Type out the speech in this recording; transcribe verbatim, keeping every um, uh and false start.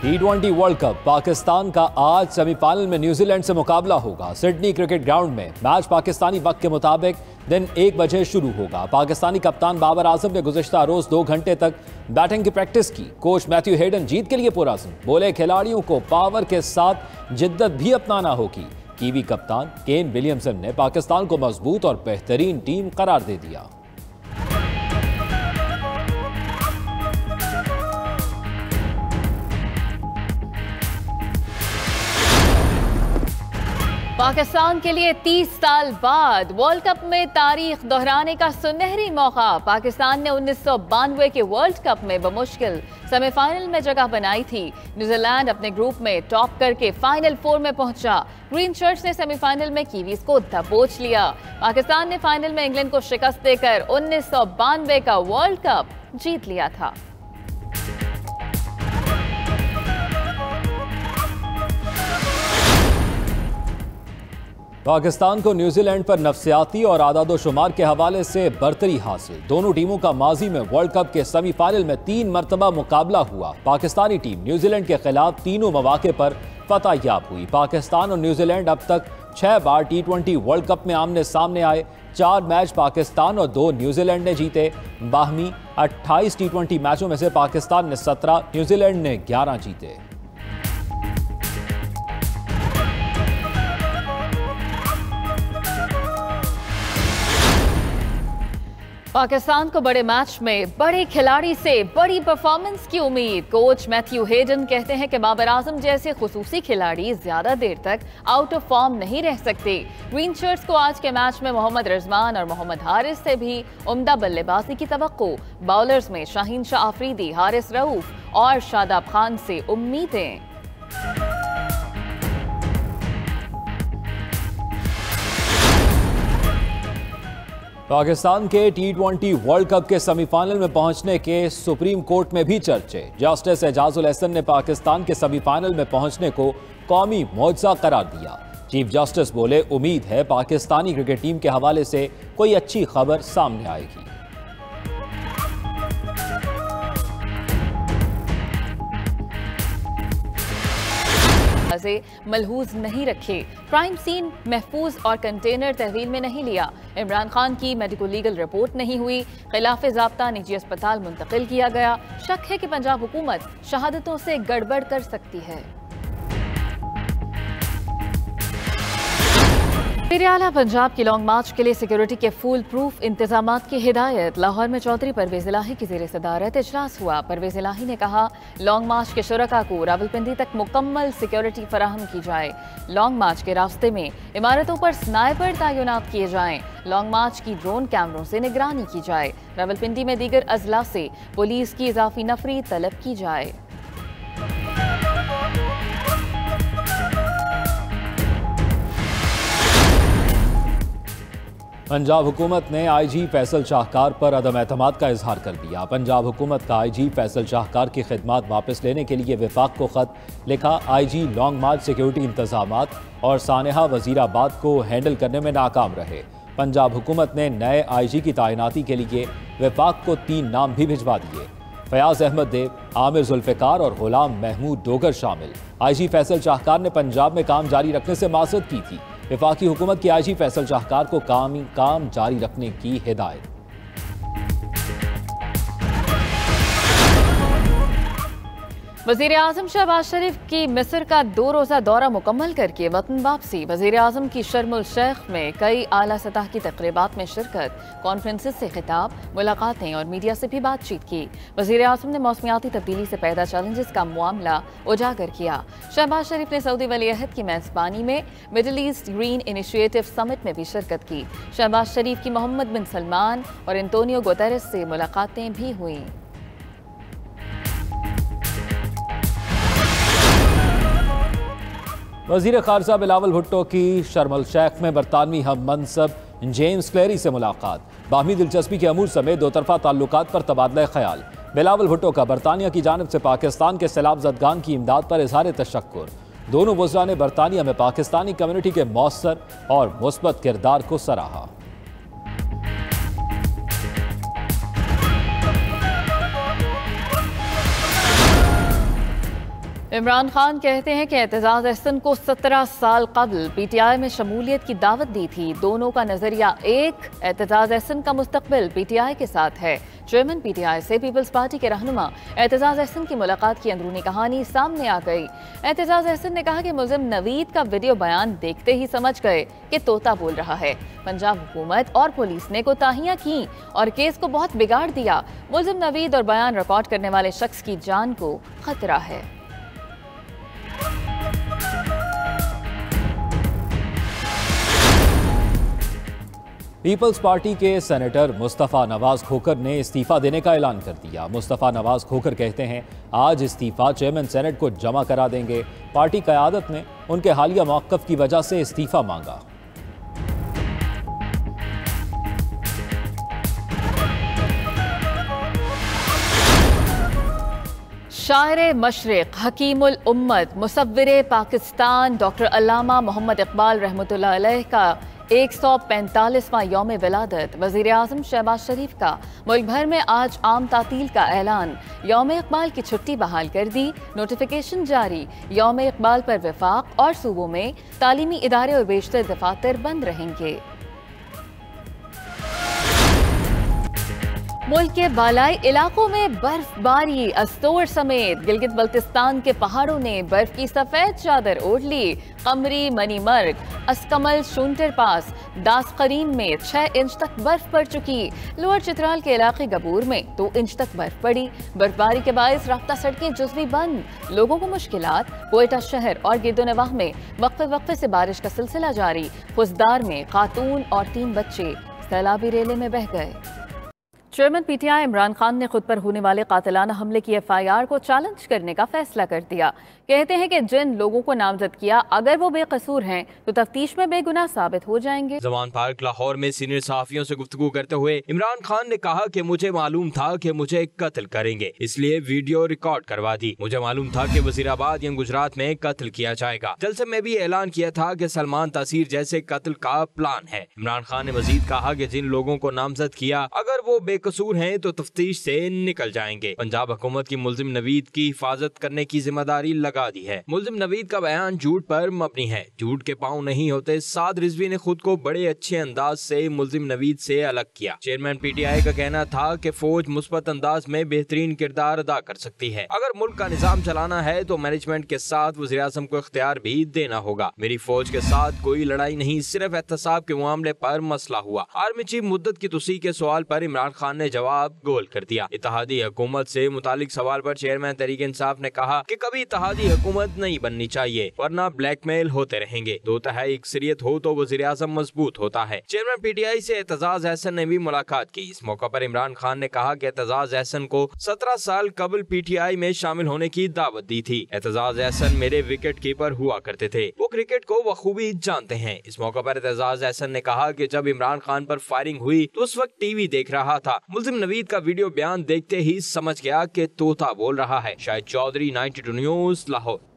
T twenty world cup Pakistan का आज semifinal में न्यूजीलैंड से मुकाबला होगा। सिडनी क्रिकेट ग्राउंड में मैच पाकिस्तानी वक्त के मुताबिक दिन एक बजे शुरू होगा। पाकिस्तानी कप्तान बाबर आजम ने गुज़िश्ता रोज दो घंटे तक बैटिंग की प्रैक्टिस की। कोच मैथ्यू हेडन जीत के लिए पुरअज़्म, बोले खिलाड़ियों को पावर के साथ जिद्दत भी अपनाना होगी। कीवी कप्तान केन विलियमसन ने पाकिस्तान को मजबूत और बेहतरीन टीम करार दे दिया। पाकिस्तान के लिए तीस साल बाद वर्ल्ड कप में तारीख दोहराने का सुनहरी मौका। पाकिस्तान ने उन्नीस सौ बानवे के वर्ल्ड कप में बमुश्किल सेमीफाइनल में जगह बनाई थी। न्यूजीलैंड अपने ग्रुप में टॉप करके फाइनल फोर में पहुंचा। ग्रीन शर्ट्स ने सेमीफाइनल में कीवीज को दबोच लिया। पाकिस्तान ने फाइनल में इंग्लैंड को शिकस्त देकर उन्नीस सौ बानवे का वर्ल्ड कप जीत लिया था। पाकिस्तान को न्यूजीलैंड पर नफसियाती और आदादोशुमार के हवाले से बरतरी हासिल। दोनों टीमों का माजी में वर्ल्ड कप के सेमीफाइनल में तीन मरतबा मुकाबला हुआ। पाकिस्तानी टीम न्यूजीलैंड के खिलाफ तीनों मौके पर फतह याब हुई। पाकिस्तान और न्यूजीलैंड अब तक छह बार टी ट्वेंटी वर्ल्ड कप में आमने सामने आए। चार मैच पाकिस्तान और दो न्यूजीलैंड ने जीते। बाहमी अट्ठाईस टी ट्वेंटी मैचों में से पाकिस्तान ने सत्रह, न्यूजीलैंड ने ग्यारह जीते। पाकिस्तान को बड़े मैच में बड़े खिलाड़ी से बड़ी परफॉर्मेंस की उम्मीद। कोच मैथ्यू हेडन कहते हैं कि बाबर आजम जैसे खुसूसी खिलाड़ी ज्यादा देर तक आउट ऑफ फॉर्म नहीं रह सकते। ग्रीन शर्ट्स को आज के मैच में मोहम्मद रिजवान और मोहम्मद हारिस से भी उम्दा बल्लेबाजी की तवक्को। बाउलर्स में शाहीन शाह आफरीदी, हारिस रऊफ और शादाब खान से उम्मीदें। पाकिस्तान के टी ट्वेंटी वर्ल्ड कप के सेमीफाइनल में पहुंचने के सुप्रीम कोर्ट में भी चर्चे। जस्टिस एजाजुल एहसन ने पाकिस्तान के सेमीफाइनल में पहुंचने को कौमी मौजज़ा करार दिया। चीफ जस्टिस बोले, उम्मीद है पाकिस्तानी क्रिकेट टीम के हवाले से कोई अच्छी खबर सामने आएगी। मलहूज नहीं रखे। क्राइम सीन महफूज और कंटेनर तहवील में नहीं लिया। इमरान खान की मेडिको लीगल रिपोर्ट नहीं हुई। खिलाफ ज़ाब्ता निजी अस्पताल मुंतकिल किया गया। शक है कि पंजाब हुकूमत शहादतों से गड़बड़ कर सकती है। वज़ीर-ए-आला पंजाब की लॉन्ग मार्च के लिए सिक्योरिटी के फुल प्रूफ इंतजामात की हिदायत। लाहौर में चौधरी परवेज इलाही की ज़ेर सदारत इजलास हुआ। परवेज इलाही ने कहा, लॉन्ग मार्च के शुरका को रावलपिंडी तक मुकम्मल सिक्योरिटी फराहम की जाए। लॉन्ग मार्च के रास्ते में इमारतों पर स्नाइपर तैनात किए जाएं। लॉन्ग मार्च की ड्रोन कैमरों से निगरानी की जाए। रावलपिंडी में दीगर अजला से पुलिस की इजाफी नफरी तलब की जाए। पंजाब हुकूमत ने आईजी फैसल शाहकार पर अदम एतमाद का इजहार कर दिया। पंजाब हुकूमत का आईजी फैसल शाहकार की खिदमात वापस लेने के लिए विफाक को खत लिखा। आईजी लॉन्ग मार्च सिक्योरिटी इंतजामात और सानेहा वजीराबाद को हैंडल करने में नाकाम रहे। पंजाब हुकूमत ने नए आईजी की तैनाती के लिए विफाक को तीन नाम भी भिजवा दिए। फयाज अहमद देव, आमिर जुल्फ़िकार और गुलाम महमूद डोगर शामिल। आईजी फैसल शाहकार ने पंजाब में काम जारी रखने से माजरत की थी। वफाकी हुकूमत की आईजी फैसल शाहकार को काम काम जारी रखने की हिदायत। वज़ीर आज़म शहबाज शरीफ की मिस्र का दो रोज़ा दौरा मुकम्मल करके वतन वापसी। वज़ीर आज़म की शर्मुल शेख में कई आला सतह की तकरीबात में शिरकत, कॉन्फ्रेंसेस से खिताब, मुलाकातें और मीडिया से भी बातचीत की। वज़ीर आज़म ने मौसमियाती तब्दीली से पैदा चैलेंजेस का मामला उजागर किया। शहबाज शरीफ ने सऊदी वलीअहद की मेज़बानी में Middle East green initiative summit में भी शिरकत की। शहबाज शरीफ की मोहम्मद बिन सलमान और एंटोनियो गुतेरेस से मुलाकातें भी हुईं। वज़ीर ख़ारजा बिलावल भुट्टो की शर्मल शेख में बरतानवी हम मनसब जेम्स क्लेरी से मुलाकात। बाहमी दिलचस्पी के अमूर समेत दो तरफा ताल्लुकात पर तबादला ख्याल। बिलावल भुट्टो का बरतानिया की जानिब से पाकिस्तान के सैलाब ज़दगान की इमदाद पर इजहार तशक्कुर। दोनों वज़रा ने बरतानिया में पाकिस्तानी कम्युनिटी के मौसर और मुस्बत किरदार को सराहा। इमरान खान कहते हैं कि एतजाज अहसन को सत्रह साल कबल पीटीआई में शमूलियत की दावत दी थी। दोनों का नजरिया एक, एतजाज अहसन का मुस्तकबिल पीटीआई के साथ है। चेयरमैन पीटीआई से पीपल्स पार्टी के रहनुमा एतजाज अहसन की मुलाकात की अंदरूनी कहानी सामने आ गई। एतजाज अहसन ने कहा कि मुल्जिम नवीद का वीडियो बयान देखते ही समझ गए कि तोता बोल रहा है। पंजाब हुकूमत और पुलिस ने कोताहियां की और केस को बहुत बिगाड़ दिया। मुल्जिम नवीद और बयान रिकॉर्ड करने वाले शख्स की जान को खतरा है। पीपल्स पार्टी के सेनेटर मुस्तफ़ा नवाज खोखर ने इस्तीफा देने का ऐलान कर दिया। मुस्तफ़ा नवाज खोखर कहते हैं आज इस्तीफा चेयरमैन सेनेट को जमा करा देंगे। पार्टी क़यादत ने उनके हालिया मौक़िफ़ की वजह से इस्तीफा मांगा। शायर मशरिक़, हकीमुल उम्मत, मुसव्विर पाकिस्तान डॉक्टर अल्लामा मोहम्मद इकबाल रहमतुल्लाह अलैह का एक सौ पैंतालीसवां यौम विलादत। वज़ीर आज़म शहबाज शरीफ का मुल्क भर में आज आम तातील का ऐलान। यौम इकबाल की छुट्टी बहाल कर दी, नोटिफिकेशन जारी। यौम इकबाल पर वफाक और सूबों में तालीमी इदारे और बेशतर दफातर बंद रहेंगे। मुल्क के बालाई इलाकों में बर्फबारी, अस्तोर समेत गिलगित बल्तिस्तान के पहाड़ों ने बर्फ की सफेद चादर ओढ़ ली। कमरी, मनीमर्ग, असकमल, शूंटर पास, दासकरीन में छह इंच तक बर्फ पड़ चुकी। लोअर चित्राल के इलाके गबूर में दो इंच तक बर्फ पड़ी। बर्फबारी के बायस रास्ता सड़कें जुज़वी बंद, लोगों को मुश्किलात। कोयटा शहर और गिरदोनवाह में वक्फे वक्फे से बारिश का सिलसिला जारी। फुजदार में खातून और तीन बच्चे सैलाबी रेले में बह गए। चेयरमैन पीटीआई इमरान खान ने खुद पर होने वाले कातिलाना हमले की एफ आई आर को चैलेंज करने का फैसला कर दिया। कहते हैं कि जिन लोगों को नामजद किया अगर वो बेकसूर हैं तो तफ्तीश में बेगुनाह साबित हो जाएंगे। जमान पार्क लाहौर में सीनियर सहाफियों से गुफ्तगू करते हुए इमरान खान ने कहा कि मुझे मालूम था कि मुझे कत्ल करेंगे, इसलिए वीडियो रिकॉर्ड करवा दी। मुझे मालूम था कि वजीराबाद या गुजरात में कत्ल किया जाएगा। जलसे में भी ऐलान किया था कि सलमान तासीर जैसे कत्ल का प्लान है। इमरान खान ने मजीद कहा कि जिन लोगों को नामजद किया अगर वो कसूर हैं तो तफ्तीश से निकल जाएंगे। पंजाब हुकूमत की मुल्जिम नवीद की हिफाजत करने की जिम्मेदारी लगा दी है। मुल्जिम नवीद का बयान झूठ पर मबनी है। झूठ के पांव नहीं होते। साद रिजवी ने खुद को बड़े अच्छे अंदाज से मुल्जिम नवीद से अलग किया। चेयरमैन पीटीआई का कहना था कि फौज मुस्बत अंदाज में बेहतरीन किरदार अदा कर सकती है। अगर मुल्क का निजाम चलाना है तो मैनेजमेंट के साथ वज़ीर आज़म को इख्तियार भी देना होगा। मेरी फौज के साथ कोई लड़ाई नहीं, सिर्फ एहतसाब के मामले पर मसला हुआ। आर्मी चीफ मुद्दत की तुसी के सवाल पर इमरान खान ने जवाब गोल कर दिया। इत्तेहादी हुकूमत से मुतालिक सवाल पर चेयरमैन तहरीक इंसाफ ने कहा कि कभी इत्तेहादी हुकूमत नहीं बननी चाहिए वरना ब्लैकमेल होते रहेंगे। दो तिहाई अक्सरियत हो तो वज़ीर आज़म मजबूत होता है। चेयरमैन पीटीआई से एतजाज अहसन ने भी मुलाकात की। इस मौका पर इमरान खान ने कहा कि एतजाज अहसन को सत्रह साल कबल पीटीआई में शामिल होने की दावत दी थी। एतजाज अहसन मेरे विकेट कीपर हुआ करते थे, वो क्रिकेट को बखूबी जानते हैं। इस मौका पर एतजाज अहसन ने कहा कि जब इमरान खान पर फायरिंग हुई तो उस वक्त टीवी देख रहा था। मुल्जिम नवीद का वीडियो बयान देखते ही समझ गया कि तोता बोल रहा है। Shahid Chaudhry, ninety two news, Lahore.